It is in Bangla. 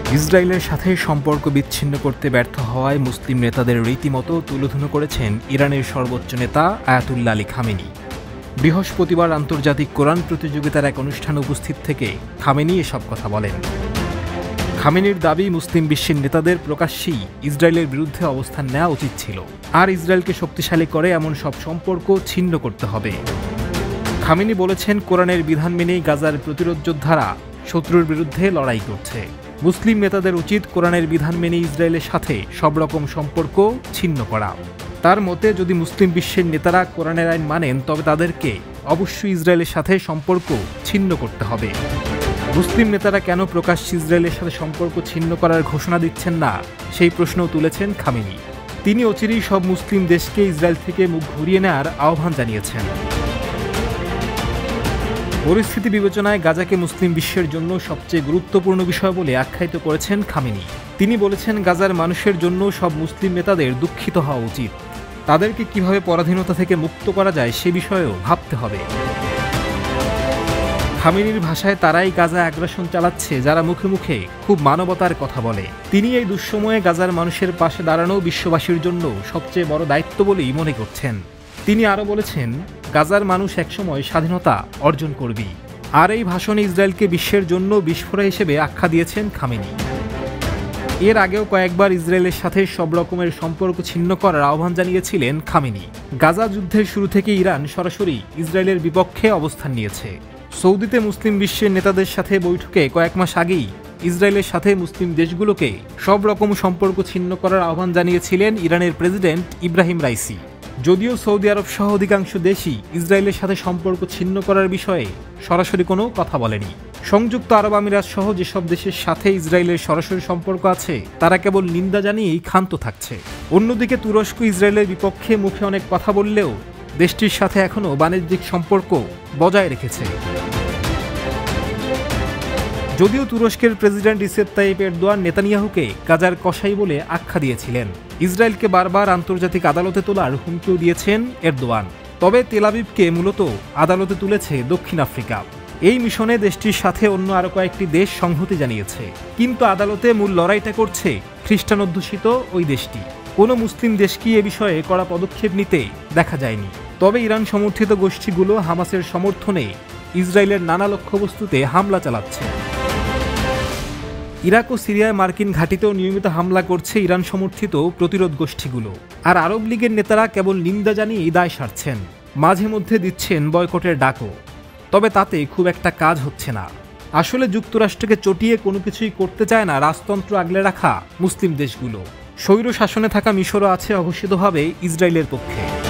ইসরায়েলের সাথে সম্পর্ক বিচ্ছিন্ন করতে ব্যর্থ হওয়ায় মুসলিম নেতাদের রীতিমতো তুলোধুনো করেছেন ইরানের সর্বোচ্চ নেতা আয়াতুল্লাহ আলী খামেনি। বৃহস্পতিবার আন্তর্জাতিক কোরআন প্রতিযোগিতার এক অনুষ্ঠানে উপস্থিত থেকে খামেনি এসব কথা বলেন। খামেনির দাবি, মুসলিম বিশ্বের নেতাদের প্রকাশ্যেই ইসরায়েলের বিরুদ্ধে অবস্থান নেওয়া উচিত ছিল, আর ইসরায়েলকে শক্তিশালী করে এমন সব সম্পর্ক ছিন্ন করতে হবে। খামেনি বলেছেন, কোরআনের বিধান মেনেই গাজার প্রতিরোধ যোদ্ধারা শত্রুর বিরুদ্ধে লড়াই করছে। মুসলিম নেতাদের উচিত কোরআনের বিধান মেনে ইসরায়েলের সাথে সব রকম সম্পর্ক ছিন্ন করা। তার মতে, যদি মুসলিম বিশ্বের নেতারা কোরআনের আইন মানেন তবে তাদেরকে অবশ্যই ইসরায়েলের সাথে সম্পর্ক ছিন্ন করতে হবে। মুসলিম নেতারা কেন প্রকাশ্যে ইসরায়েলের সাথে সম্পর্ক ছিন্ন করার ঘোষণা দিচ্ছেন না, সেই প্রশ্নও তুলেছেন খামেনি। তিনি অচিরেই সব মুসলিম দেশকে ইসরায়েল থেকে মুখ ঘুরিয়ে নেওয়ার আহ্বান জানিয়েছেন। পরিস্থিতি বিবেচনায় গাজাকে মুসলিম বিশ্বের জন্য সবচেয়ে গুরুত্বপূর্ণ বিষয় বলে আখ্যায়িত করেছেন খামেনি। তিনি বলেছেন, গাজার মানুষের জন্য সব মুসলিম নেতাদের দুঃখিত হওয়া উচিত। তাদেরকে কিভাবে পরাধীনতা থেকে মুক্ত করা যায় সে বিষয়েও ভাবতে হবে। খামেনির ভাষায়, তারাই গাজা আগ্রাসন চালাচ্ছে যারা মুখে মুখে খুব মানবতার কথা বলে। তিনি এই দুঃসময়ে গাজার মানুষের পাশে দাঁড়ানো বিশ্ববাসীর জন্য সবচেয়ে বড় দায়িত্ব বলেই মনে করছেন। তিনি আরও বলেছেন, গাজার মানুষ একসময় স্বাধীনতা অর্জন করবে। আর এই ভাষণে ইসরায়েলকে বিশ্বের জন্য বিস্ফোরক হিসেবে আখ্যা দিয়েছেন খামেনি। এর আগেও কয়েকবার ইসরায়েলের সাথে সব রকমের সম্পর্ক ছিন্ন করার আহ্বান জানিয়েছিলেন খামেনি। গাজা যুদ্ধের শুরু থেকে ইরান সরাসরি ইসরায়েলের বিপক্ষে অবস্থান নিয়েছে। সৌদিতে মুসলিম বিশ্বের নেতাদের সাথে বৈঠকে কয়েক মাস আগেই ইসরায়েলের সাথে মুসলিম দেশগুলোকে সব রকম সম্পর্ক ছিন্ন করার আহ্বান জানিয়েছিলেন ইরানের প্রেসিডেন্ট ইব্রাহিম রাইসি। যদিও সৌদি আরব সহ অধিকাংশ দেশই ইসরায়েলের সাথে সম্পর্ক ছিন্ন করার বিষয়ে সরাসরি কোনো কথা বলেনি। সংযুক্ত আরব আমিরাত সহ যেসব দেশের সাথে ইসরায়েলের সরাসরি সম্পর্ক আছে তারা কেবল নিন্দা জানিয়েই ক্ষান্ত থাকছে। অন্যদিকে তুরস্ক ইসরায়েলের বিপক্ষে মুখে অনেক কথা বললেও দেশটির সাথে এখনও বাণিজ্যিক সম্পর্ক বজায় রেখেছে। যদিও তুরস্কের প্রেসিডেন্ট রিসেপ তাইয়িপ এরদোয়ান নেতানিয়াহুকে গাজার কসাই বলে আখ্যা দিয়েছিলেন। ইসরায়েলকে বারবার আন্তর্জাতিক আদালতে তোলার হুমকিও দিয়েছেন এরদোয়ান। তবে তেল আবিবকে মূলত আদালতে তুলেছে দক্ষিণ আফ্রিকা। এই মিশনে দেশটির সাথে অন্য আরও কয়েকটি দেশ সংহতি জানিয়েছে, কিন্তু আদালতে মূল লড়াইটা করছে খ্রিস্টান অধ্যুষিত ওই দেশটি। কোনো মুসলিম দেশকে এ বিষয়ে কড়া পদক্ষেপ নিতে দেখা যায়নি। তবে ইরান সমর্থিত গোষ্ঠীগুলো হামাসের সমর্থনে ইসরায়েলের নানা লক্ষ্যবস্তুতে হামলা চালাচ্ছে। ইরাক ও সিরিয়ায় মার্কিন ঘাঁটিতেও নিয়মিত হামলা করছে ইরান সমর্থিত প্রতিরোধ গোষ্ঠীগুলো। আর আরব লীগের নেতারা কেবল নিন্দা জানিয়েই দায় সারছেন, মাঝে মধ্যে দিচ্ছেন বয়কটের ডাকও। তবে তাতে খুব একটা কাজ হচ্ছে না। আসলে যুক্তরাষ্ট্রকে চটিয়ে কোনো কিছুই করতে চায় না রাজতন্ত্র আগলে রাখা মুসলিম দেশগুলো। স্বৈর শাসনে থাকা মিশরও আছে অঘোষিতভাবে ইসরায়েলের পক্ষে।